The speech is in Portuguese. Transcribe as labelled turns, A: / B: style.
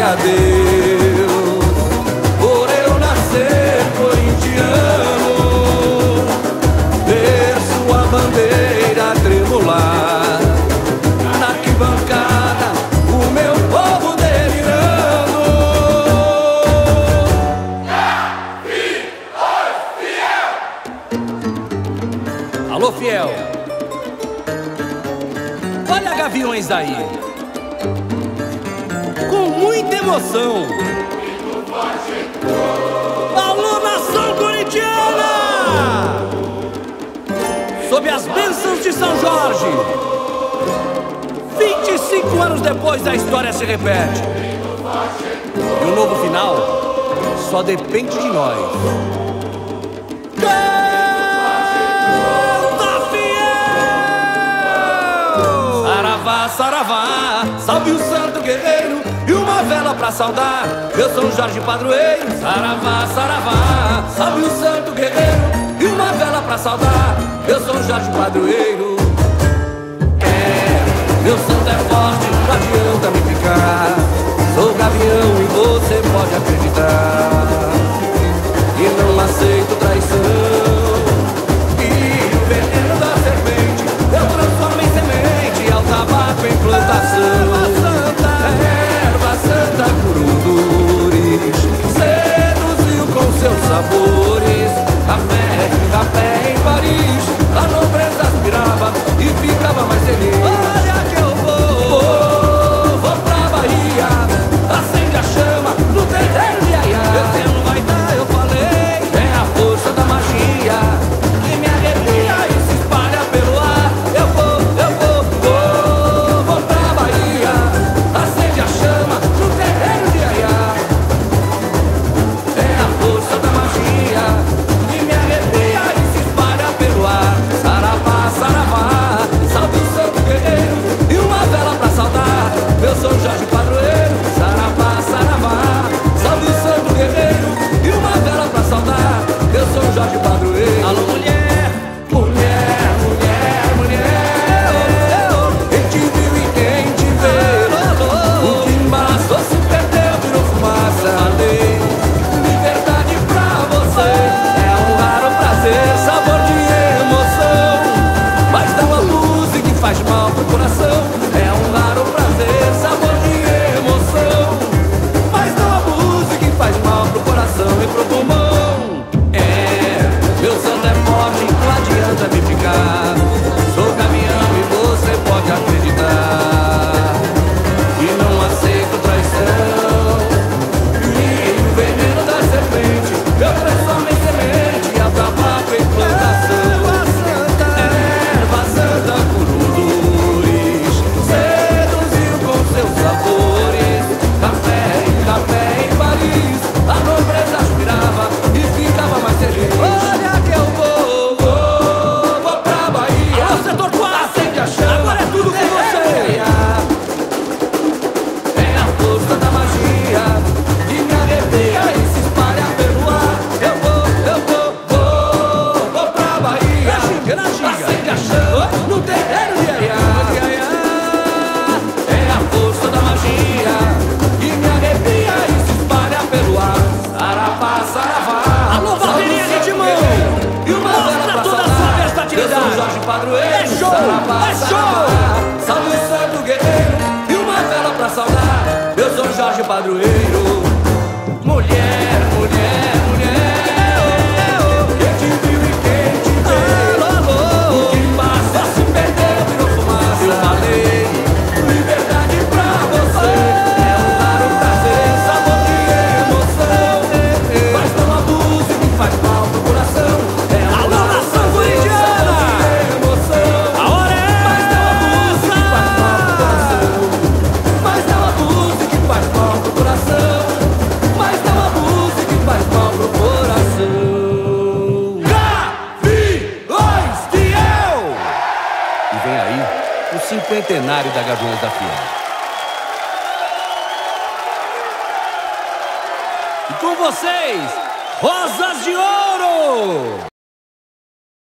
A: a Deus por eu nascer corintiano, ver sua bandeira tremular na arquibancada, o meu povo delirando. Alô, fiel, olha Gaviões aí, com muita emoção. Alô, nação corintiana! Sob as bênçãos de São Jorge, 25 anos depois a história se repete. E o novo final só depende de nós. Saravá, saravá, salve o santo guerreiro e uma vela pra saudar meu São Jorge padroeiro. Saravá, saravá, salve o santo guerreiro e uma vela pra saudar meu São Jorge padroeiro. Meu santo é forte, não adianta me ficar. Sou gavião e você pode acreditar. E não aceito traição. Tabaco em plantação, erva santa curundures, seduziu com seus sabores. Café, café em Paris, a nobreza aspirava e ficava mais feliz. Olha que eu vou pra Bahia, acende a chama no terreiro de Aiá. Esse ano vai dar, eu falei, é a força da magia que me arrepia e se espalha pelo ar. São Jorge padroeiro, saravá, saravá, salve o santo guerreiro e uma vela pra saudar meu São Jorge padroeiro. Alô, mulher, mulher, mulher, mulher, quem te viu e quem te vê, o que embaraçou se perdeu, virou fumaça. Falei, liberdade pra você é um raro prazer, sabor de emoção, mas dá uma música que faz mal pro coração. É um raro prazer, sabor de emoção, mas não a música que faz mal pro coração e pro pulmão. Meu santo é forte, não adianta me ficar. Sou gavião e você pode acreditar. E não aceito traição, e o veneno da serpente eu transformo em semente, a tabaco em plantação. Erva santa curundures, seduziu com seus sabores. Café, café em Paris, a nobreza aspirava e ficava mais feliz. Olha que eu vou pra Bahia. Alô, setor 4, acende a chama, agora é tudo com você. É a força da magia que me arrepia e se espalha pelo ar. Eu vou pra Bahia. Acende a chama no terreiro de Aiá. É a força da magia que me arrepia e se espalha pelo ar. Saravá, saravá. Alô, bateria de timão, e uma vela pra toda a sua versatilidade. São Jorge padroeiro, é show, saravá, é show. Salve o santo guerreiro e uma vela pra saudar meu São Jorge padroeiro. Mulher, mulher, mulher, quem te viu e quem te vê, o que passa se perdeu, virou fumaça. Eu falei, liberdade pra você é um raro prazer, sabor de emoção, mas não abuse que faz mal pro coração. Alô, nação corintiana! A hora é essa! Mas não abuse que faz mal pro coração. Mas não abuse que faz mal pro coração. Gaviões fiel! E vem aí o cinquentenário da Gaviões da Fiel. E com vocês, Rosas de Ouro!